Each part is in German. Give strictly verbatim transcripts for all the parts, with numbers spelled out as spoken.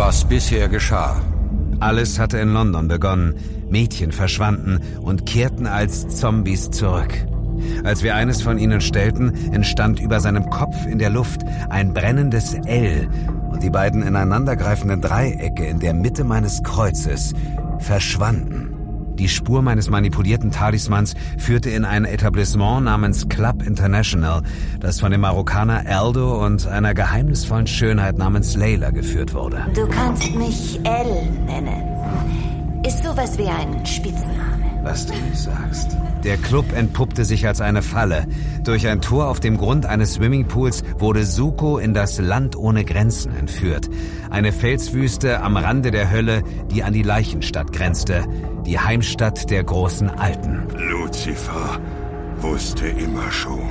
was bisher geschah. Alles hatte in London begonnen. Mädchen verschwanden und kehrten als Zombies zurück. Als wir eines von ihnen stellten, entstand über seinem Kopf in der Luft ein brennendes L und die beiden ineinandergreifenden Dreiecke in der Mitte meines Kreuzes verschwanden. Die Spur meines manipulierten Talismans führte in ein Etablissement namens Club International, das von dem Marokkaner Aldo und einer geheimnisvollen Schönheit namens Layla geführt wurde. Du kannst mich L nennen. Ist sowas wie ein Spitzname. Was du nicht sagst. Der Club entpuppte sich als eine Falle. Durch ein Tor auf dem Grund eines Swimmingpools wurde Zuko in das Land ohne Grenzen entführt. Eine Felswüste am Rande der Hölle, die an die Leichenstadt grenzte. Die Heimstatt der großen Alten. Lucifer wusste immer schon,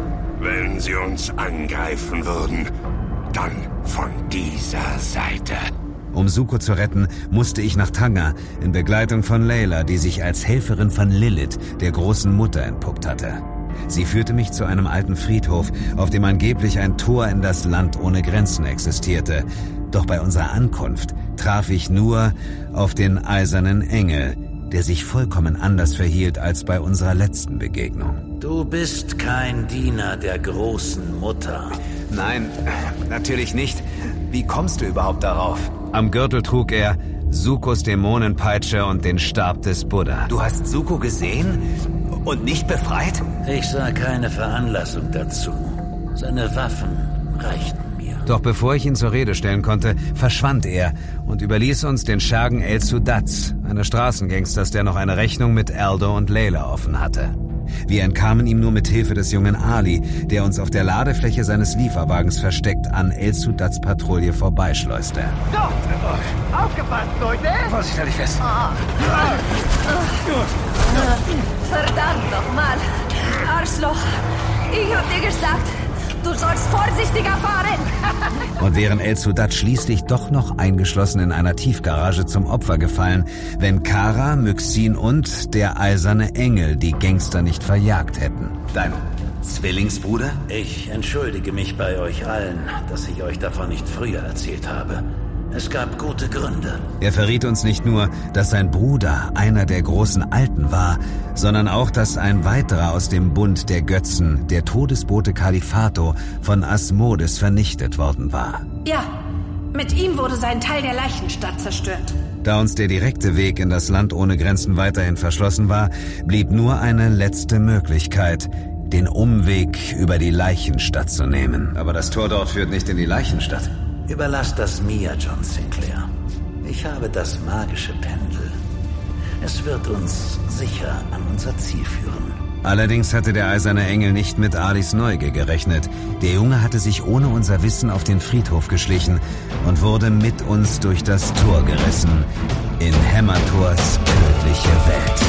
wenn sie uns angreifen würden, dann von dieser Seite. Um Zuko zu retten, musste ich nach Tanga, in Begleitung von Layla, die sich als Helferin von Lilith, der großen Mutter, entpuppt hatte. Sie führte mich zu einem alten Friedhof, auf dem angeblich ein Tor in das Land ohne Grenzen existierte. Doch bei unserer Ankunft traf ich nur auf den eisernen Engel, der sich vollkommen anders verhielt als bei unserer letzten Begegnung. Du bist kein Diener der großen Mutter. Nein, natürlich nicht. Wie kommst du überhaupt darauf? Am Gürtel trug er Zukos Dämonenpeitsche und den Stab des Buddha. Du hast Zuko gesehen und nicht befreit? Ich sah keine Veranlassung dazu. Seine Waffen reichten mir. Doch bevor ich ihn zur Rede stellen konnte, verschwand er und überließ uns den Schergen El Sudats, eines Straßengangsters, der noch eine Rechnung mit Aldo und Layla offen hatte. Wir entkamen ihm nur mit Hilfe des jungen Ali, der uns auf der Ladefläche seines Lieferwagens versteckt an El Sudats Patrouille vorbeischleuste. Dort! Aufgepasst, Leute! Vorsichtig fest. Oh. Verdammt nochmal! Arschloch! Ich hab dir gesagt, du sollst vorsichtiger fahren! Und wären El Sudat schließlich doch noch eingeschlossen in einer Tiefgarage zum Opfer gefallen, wenn Kara, Myxin und der eiserne Engel die Gangster nicht verjagt hätten. Dein Zwillingsbruder? Ich entschuldige mich bei euch allen, dass ich euch davon nicht früher erzählt habe. Es gab gute Gründe. Er verriet uns nicht nur, dass sein Bruder einer der großen Alten war, sondern auch, dass ein weiterer aus dem Bund der Götzen, der Todesbote Kalifato, von Asmodes vernichtet worden war. Ja, mit ihm wurde sein Teil der Leichenstadt zerstört. Da uns der direkte Weg in das Land ohne Grenzen weiterhin verschlossen war, blieb nur eine letzte Möglichkeit, den Umweg über die Leichenstadt zu nehmen. Aber das Tor dort führt nicht in die Leichenstadt. Überlass das mir, John Sinclair. Ich habe das magische Pendel. Es wird uns sicher an unser Ziel führen. Allerdings hatte der eiserne Engel nicht mit Alis Neugier gerechnet. Der Junge hatte sich ohne unser Wissen auf den Friedhof geschlichen und wurde mit uns durch das Tor gerissen in Hämmertors tödliche Welt.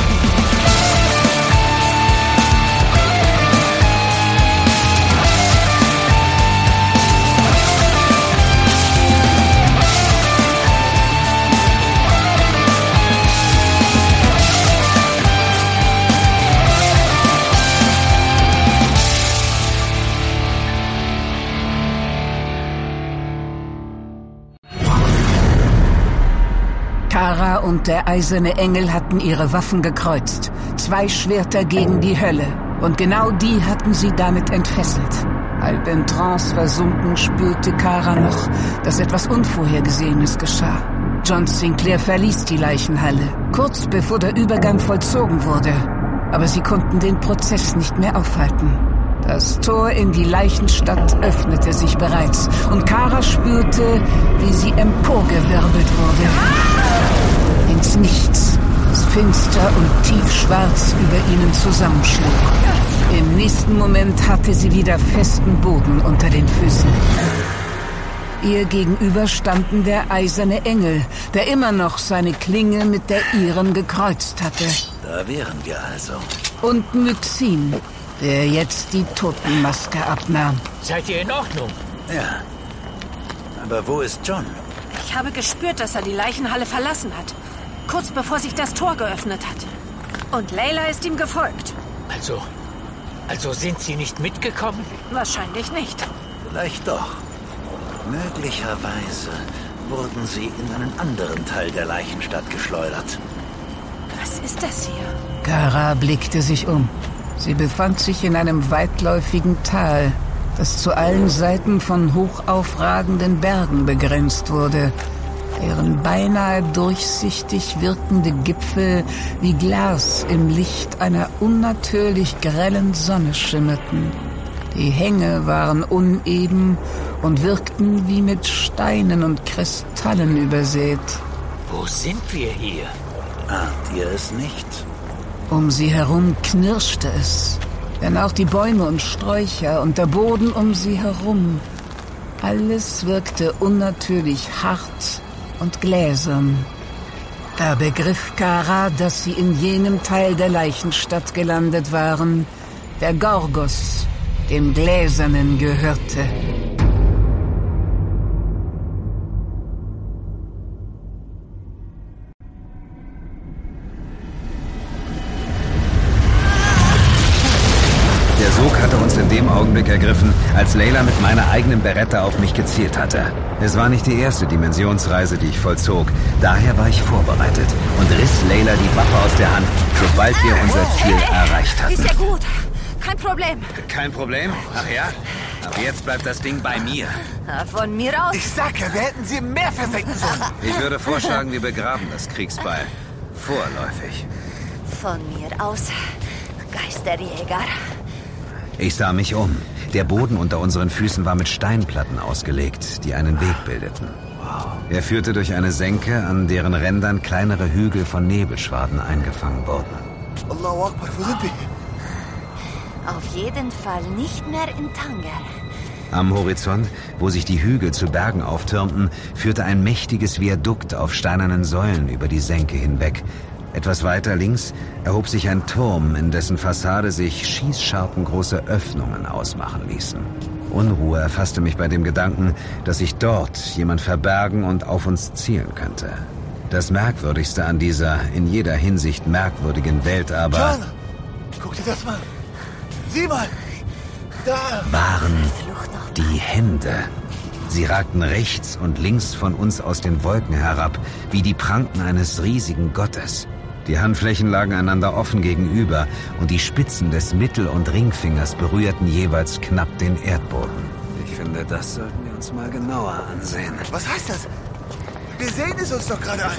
Kara und der eiserne Engel hatten ihre Waffen gekreuzt. Zwei Schwerter gegen die Hölle. Und genau die hatten sie damit entfesselt. Halb in Trance versunken spürte Kara noch, dass etwas Unvorhergesehenes geschah. John Sinclair verließ die Leichenhalle, kurz bevor der Übergang vollzogen wurde. Aber sie konnten den Prozess nicht mehr aufhalten. Das Tor in die Leichenstadt öffnete sich bereits und Kara spürte, wie sie emporgewirbelt wurde. Ins Nichts, das finster und tiefschwarz über ihnen zusammenschlug. Im nächsten Moment hatte sie wieder festen Boden unter den Füßen. Ihr gegenüber standen der eiserne Engel, der immer noch seine Klinge mit der ihren gekreuzt hatte. Da wären wir also. Und Myxin, der jetzt die Totenmaske abnahm. Seid ihr in Ordnung? Ja. Aber wo ist John? Ich habe gespürt, dass er die Leichenhalle verlassen hat. Kurz bevor sich das Tor geöffnet hat. Und Layla ist ihm gefolgt. Also, also sind Sie nicht mitgekommen? Wahrscheinlich nicht. Vielleicht doch. Möglicherweise wurden sie in einen anderen Teil der Leichenstadt geschleudert. Was ist das hier? Kara blickte sich um. Sie befand sich in einem weitläufigen Tal, das zu allen Seiten von hochaufragenden Bergen begrenzt wurde, deren beinahe durchsichtig wirkende Gipfel wie Glas im Licht einer unnatürlich grellen Sonne schimmerten. Die Hänge waren uneben und wirkten wie mit Steinen und Kristallen übersät. Wo sind wir hier? Ahnt ihr es nicht? Um sie herum knirschte es, denn auch die Bäume und Sträucher und der Boden um sie herum, alles wirkte unnatürlich hart und gläsern. Da begriff Kara, dass sie in jenem Teil der Leichenstadt gelandet waren, der Gorgos, dem Gläsernen, gehörte. Der Sog hatte uns in dem Augenblick ergriffen, als Layla mit meiner eigenen Beretta auf mich gezielt hatte. Es war nicht die erste Dimensionsreise, die ich vollzog. Daher war ich vorbereitet und riss Layla die Waffe aus der Hand, sobald wir unser Ziel erreicht hatten. Ist ja gut. Kein Problem. Kein Problem? Ach ja? Aber jetzt bleibt das Ding bei mir. Von mir aus? Ich sag ja, wir hätten sie im Meer versenken sollen. Ich würde vorschlagen, wir begraben das Kriegsbeil. Vorläufig. Von mir aus, Geisterjäger. Ich sah mich um. Der Boden unter unseren Füßen war mit Steinplatten ausgelegt, die einen Weg bildeten. Er führte durch eine Senke, an deren Rändern kleinere Hügel von Nebelschwaden eingefangen wurden. Allahu Akbar, wo sind wir? Auf jeden Fall nicht mehr in Tanger. Am Horizont, wo sich die Hügel zu Bergen auftürmten, führte ein mächtiges Viadukt auf steinernen Säulen über die Senke hinweg. Etwas weiter links erhob sich ein Turm, in dessen Fassade sich schießschartengroße Öffnungen ausmachen ließen. Unruhe erfasste mich bei dem Gedanken, dass sich dort jemand verbergen und auf uns zielen könnte. Das Merkwürdigste an dieser in jeder Hinsicht merkwürdigen Welt aber... John, guck dir das mal. Sieh mal. Da. ...waren die Hände. Sie ragten rechts und links von uns aus den Wolken herab, wie die Pranken eines riesigen Gottes. Die Handflächen lagen einander offen gegenüber und die Spitzen des Mittel- und Ringfingers berührten jeweils knapp den Erdboden. Ich finde, das sollten wir uns mal genauer ansehen. Was heißt das? Wir sehen es uns doch gerade an.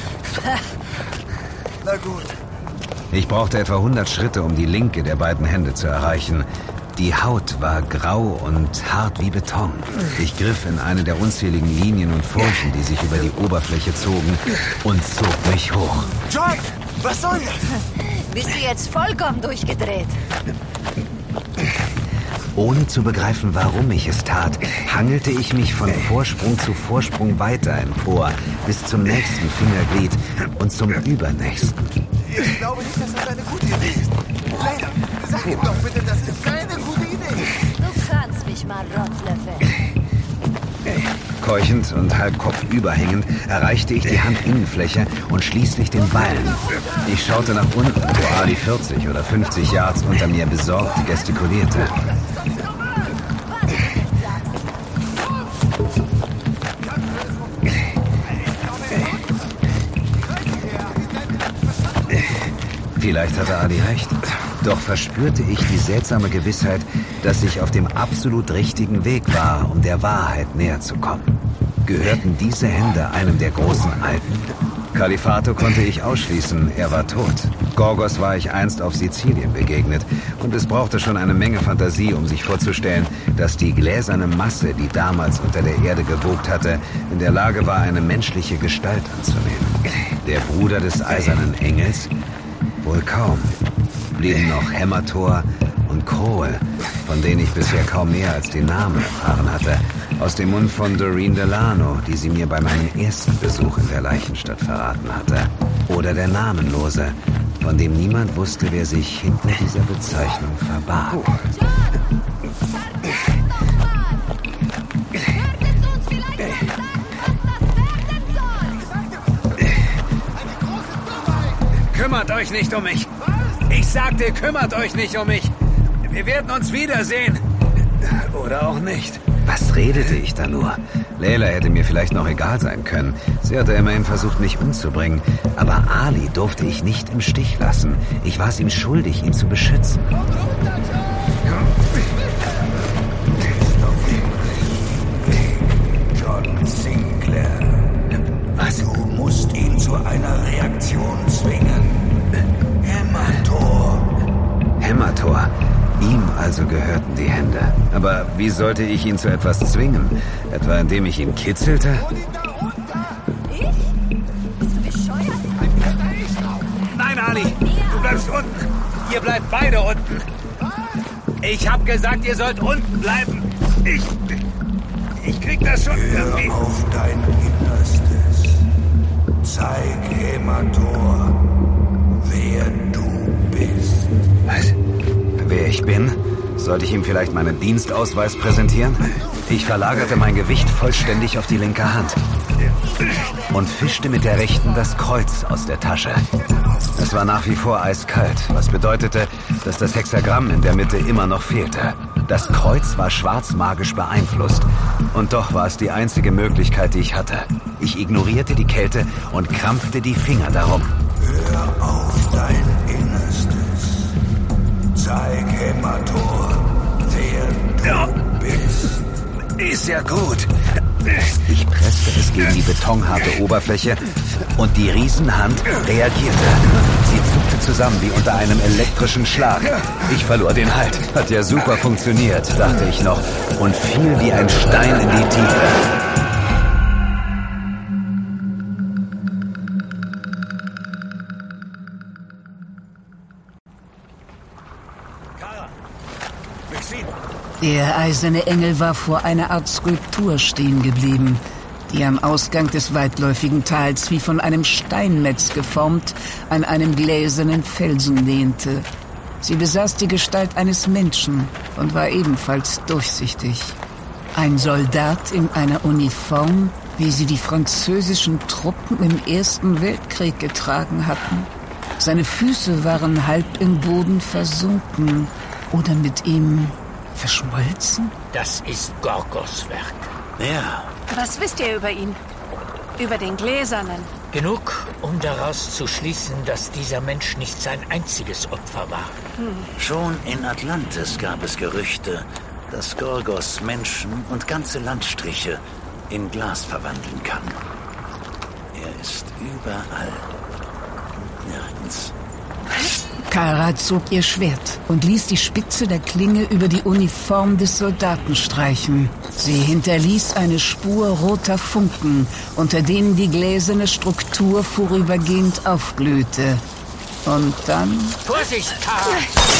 Na gut. Ich brauchte etwa hundert Schritte, um die linke der beiden Hände zu erreichen. Die Haut war grau und hart wie Beton. Ich griff in eine der unzähligen Linien und Furchen, die sich über die Oberfläche zogen, und zog mich hoch. John, was soll das? Bist du jetzt vollkommen durchgedreht? Ohne zu begreifen, warum ich es tat, hangelte ich mich von Vorsprung zu Vorsprung weiter empor, bis zum nächsten Fingerglied und zum übernächsten. Ich glaube nicht, dass das eine gute Idee ist. Layla, sag ihm doch bitte, das ist keine gute Idee. Du kannst mich mal rotzlöffeln. Keuchend und halb kopfüber hängend erreichte ich die Handinnenfläche und schließlich den Ballen. Ich schaute nach unten, wo Ali vierzig oder fünfzig Yards unter mir besorgt gestikulierte. Vielleicht hatte Ali recht. Doch verspürte ich die seltsame Gewissheit, dass ich auf dem absolut richtigen Weg war, um der Wahrheit näher zu kommen. Gehörten diese Hände einem der großen Alten? Kalifato konnte ich ausschließen, er war tot. Gorgos war ich einst auf Sizilien begegnet und es brauchte schon eine Menge Fantasie, um sich vorzustellen, dass die gläserne Masse, die damals unter der Erde gewogt hatte, in der Lage war, eine menschliche Gestalt anzunehmen. Der Bruder des Eisernen Engels? Wohl kaum. Blieben noch Hämator und Krohl, von denen ich bisher kaum mehr als den Namen erfahren hatte, aus dem Mund von Doreen Delano, die sie mir bei meinem ersten Besuch in der Leichenstadt verraten hatte. Oder der Namenlose, von dem niemand wusste, wer sich hinter dieser Bezeichnung verbarg. Kümmert euch nicht um mich! Ich sagte, kümmert euch nicht um mich! Wir werden uns wiedersehen! Oder auch nicht. Was redete ich da nur? Layla hätte mir vielleicht noch egal sein können. Sie hatte immerhin versucht, mich umzubringen. Aber Ali durfte ich nicht im Stich lassen. Ich war es ihm schuldig, ihn zu beschützen. John Sinclair. Was? Du musst ihn zu einer Reaktion zwingen. Hämator. Hämator. Ihm also gehörten die Hände. Aber wie sollte ich ihn zu etwas zwingen? Etwa indem ich ihn kitzelte? Ich? Bist du bescheuert? Nein, Ali, du bleibst unten. Ihr bleibt beide unten. Ich hab gesagt, ihr sollt unten bleiben. Ich... Ich krieg das schon irgendwie... Hör auf dein Innerstes. Zeig Hämator, wer du bist. Was? Wer ich bin? Sollte ich ihm vielleicht meinen Dienstausweis präsentieren? Ich verlagerte mein Gewicht vollständig auf die linke Hand und fischte mit der rechten das Kreuz aus der Tasche. Es war nach wie vor eiskalt, was bedeutete, dass das Hexagramm in der Mitte immer noch fehlte. Das Kreuz war schwarzmagisch beeinflusst und doch war es die einzige Möglichkeit, die ich hatte. Ich ignorierte die Kälte und krampfte die Finger darum. Hör auf dein Innerstes. Zeig Hämator, wer du ja. bist. Ist ja gut. Ich presste es gegen die betonharte Oberfläche und die Riesenhand reagierte. Sie zuckte zusammen wie unter einem elektrischen Schlag. Ich verlor den Halt. Hat ja super funktioniert, dachte ich noch, und fiel wie ein Stein in die Tiefe. Der eiserne Engel war vor einer Art Skulptur stehen geblieben, die am Ausgang des weitläufigen Tals wie von einem Steinmetz geformt an einem gläsernen Felsen lehnte. Sie besaß die Gestalt eines Menschen und war ebenfalls durchsichtig. Ein Soldat in einer Uniform, wie sie die französischen Truppen im Ersten Weltkrieg getragen hatten. Seine Füße waren halb im Boden versunken oder mit ihm verschmolzen? Das ist Gorgos Werk. Ja. Was wisst ihr über ihn? Über den Gläsernen? Genug, um daraus zu schließen, dass dieser Mensch nicht sein einziges Opfer war. Hm. Schon in Atlantis gab es Gerüchte, dass Gorgos Menschen und ganze Landstriche in Glas verwandeln kann. Er ist überall. Nirgends. Kara zog ihr Schwert und ließ die Spitze der Klinge über die Uniform des Soldaten streichen. Sie hinterließ eine Spur roter Funken, unter denen die gläserne Struktur vorübergehend aufglühte. Und dann... Vorsicht, Kara!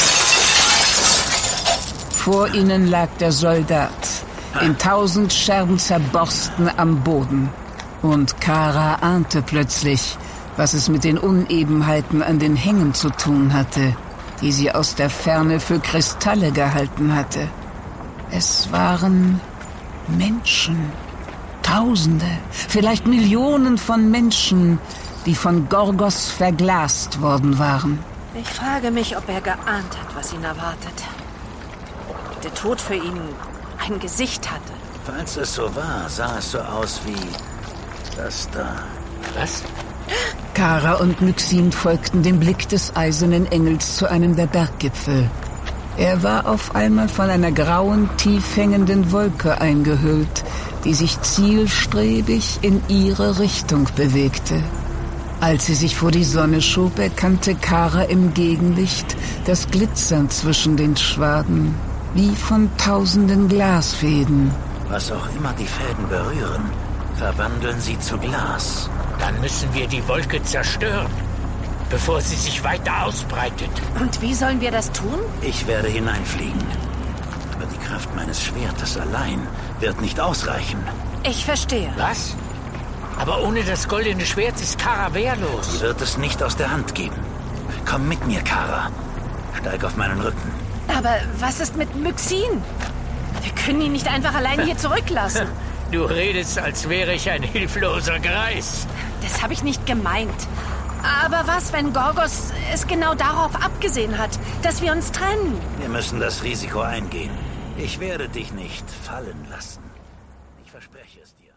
Vor ihnen lag der Soldat, in tausend Scherben zerborsten am Boden. Und Kara ahnte plötzlich, was es mit den Unebenheiten an den Hängen zu tun hatte, die sie aus der Ferne für Kristalle gehalten hatte. Es waren Menschen. Tausende, vielleicht Millionen von Menschen, die von Gorgos verglast worden waren. Ich frage mich, ob er geahnt hat, was ihn erwartet. Ob der Tod für ihn ein Gesicht hatte. Falls es so war, sah es so aus wie das da. Was? Kara und Myxin folgten dem Blick des eisernen Engels zu einem der Berggipfel. Er war auf einmal von einer grauen, tief hängenden Wolke eingehüllt, die sich zielstrebig in ihre Richtung bewegte. Als sie sich vor die Sonne schob, erkannte Kara im Gegenlicht das Glitzern zwischen den Schwaden, wie von tausenden Glasfäden. Was auch immer die Fäden berühren, verwandeln sie zu Glas. Dann müssen wir die Wolke zerstören, bevor sie sich weiter ausbreitet. Und wie sollen wir das tun? Ich werde hineinfliegen. Aber die Kraft meines Schwertes allein wird nicht ausreichen. Ich verstehe. Was? Aber ohne das goldene Schwert ist Kara wehrlos. Sie wird es nicht aus der Hand geben. Komm mit mir, Kara. Steig auf meinen Rücken. Aber was ist mit Myxin? Wir können ihn nicht einfach allein hier zurücklassen. Du redest, als wäre ich ein hilfloser Greis. Das habe ich nicht gemeint. Aber was, wenn Gorgos es genau darauf abgesehen hat, dass wir uns trennen? Wir müssen das Risiko eingehen. Ich werde dich nicht fallen lassen. Ich verspreche es dir.